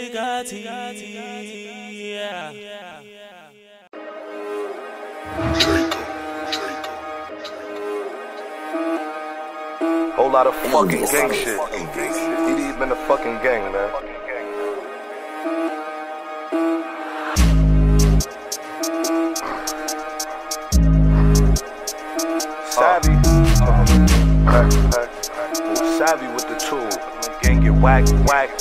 Yeah. Whole lot of fucking gang shit. DDE been a fucking gang, man. Savvy. Savvy with the tool. Gang get whacked.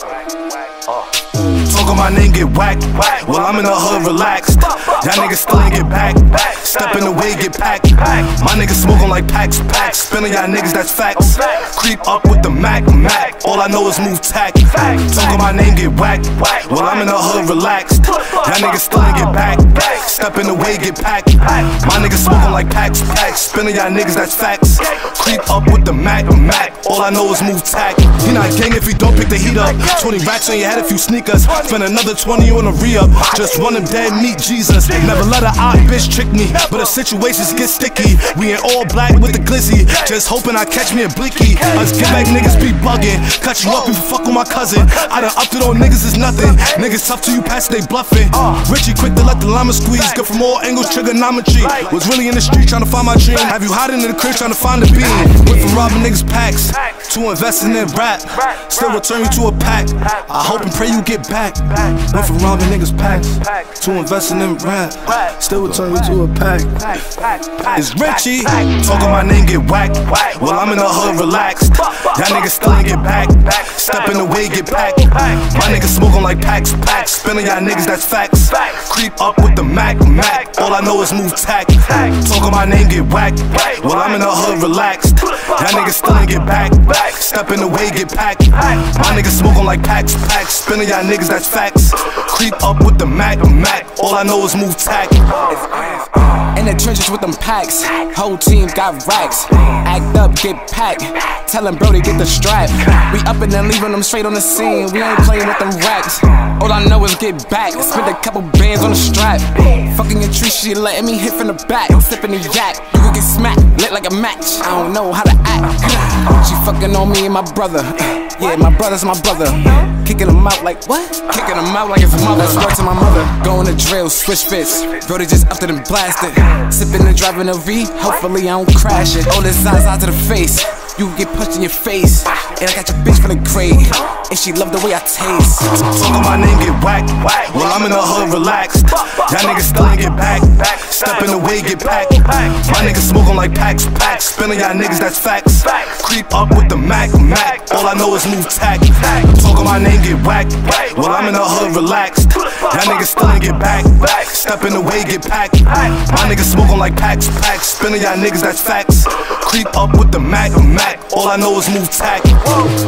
Talk on my name, get whacked. Well, I'm in the hood, relaxed. Y'all niggas still ain't get back. Step in the way, get packed. My niggas smoking like packs. Spinning y'all niggas, that's facts. Creep up with the Mac. All I know is move tack. Talk on my name, get whacked. Well, I'm in the hood, relaxed. Y'all niggas still ain't get back. Step in the way, get packed. My niggas smoking like packs. Spinning y'all niggas, that's facts. Creep up with the Mac. All I know is move tack. You not gang if you don't pick the heat up. 20 racks on your head if you sneak us. Spend another 20 on a re-up. Just run them dead, meet Jesus. Never let a odd bitch trick me, but if situations get sticky, we ain't all black with the glizzy. Just hoping I catch me a blicky. Us get back niggas be bugging. Cut you up if you fuck with my cousin. I done upped it on niggas is nothing. Niggas tough till you pass they bluffing. Riichy quick to let the llama squeeze. Good from all angles, trigonometry. Was really in the street trying to find my dream. Have you hiding in the crib trying to find the beam? Went from robbing niggas packs to investing in rap. Still return you to a pack. I hope and pray you get back. Went from robbing niggas packs to investing in rap. Still return you to a pack. It's Riichy. Talking my name, get whacked. Well, I'm in the hood, relaxed. Y'all niggas still ain't get back. Step in the way, get packed. My niggas smoking like packs. Spinning y'all niggas, that's facts. Creep up with the Mac. All I know is move tack. Talking my name, get whacked. Well, I'm in the hood, relaxed. Y'all niggas still ain't get back. Step in the way, get packed. My niggas smoking like packs. Spinning y'all niggas, that's facts. Creep up with the Mac. All I know is move tack. In the trenches with them packs, whole team got racks. Act up, get packed. Tell him bro to get the strap. We up and then leaving them straight on the scene. We ain't playing with them racks. All I know is get back. Spend a couple bands on the strap. Fucking your tree, she letting me hit from the back. Sipping the yak, you could get smacked, lit like a match. I don't know how to act. She fucking on me and my brother. Yeah, my brother's my brother. Kicking him out like what? Kicking him out like his mother. Let's work to my mother. Going to drill, switch fits. Brody just upped it and blasted. Sipping and driving a V, hopefully I don't crash it. All this eyes out to the face, you get punched in your face. And I got your bitch feeling great, and she love the way I taste. Talking my name, get whacked. Well, I'm in the hood, relaxed. Y'all niggas still ain't get back. Step in the way, get packed. My niggas smoking like packs. Spinning y'all niggas, that's facts. Creep up with the Mac. All I know is move tack. Talking my name, get whacked. Well, I'm in the hood, relaxed. Y'all niggas still ain't get back. Step in the way, get packed. My niggas smoking like packs. Spinning y'all niggas, that's facts. Creep up with the Mac. All I know is move tack.